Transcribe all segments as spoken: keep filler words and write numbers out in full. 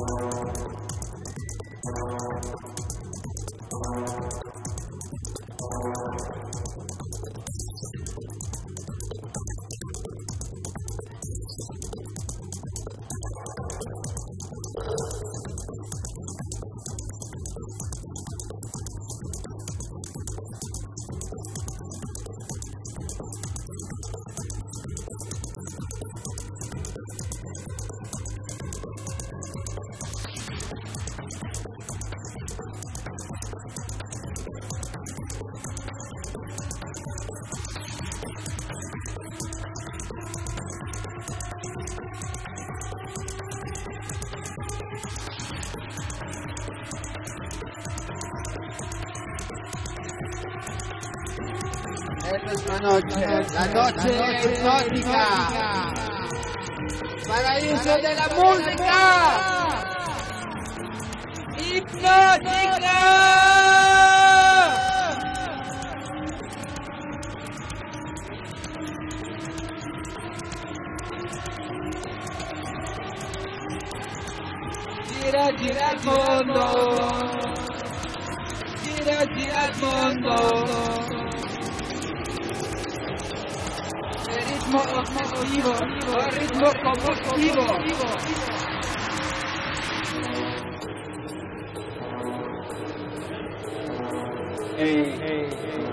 Esta noche, la noche hipnótica, paraíso de la música, hipnótica. Gira, gira el mundo, gira, gira el mundo. Ritmo obsesivo, ritmo compulsivo. Ey, ey, ey.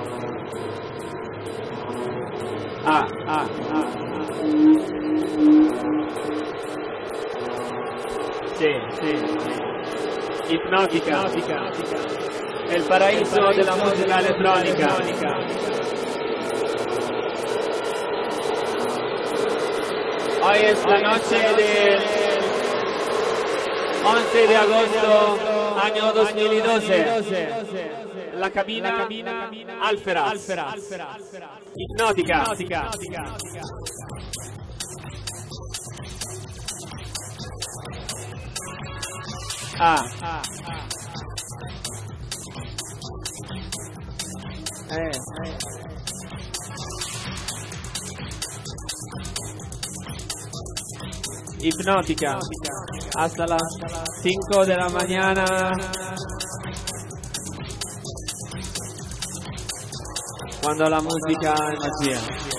Ah, ah, ah. Sí, sí. Hipnótica. El paraíso de la música electrónica. Hoy es la noche del once de agosto, año dos mil doce. La cabina Alpheratz. Hypnotika. Ah. Eh, eh. Hipnótica hasta las cinco de la mañana, cuando la música inicia.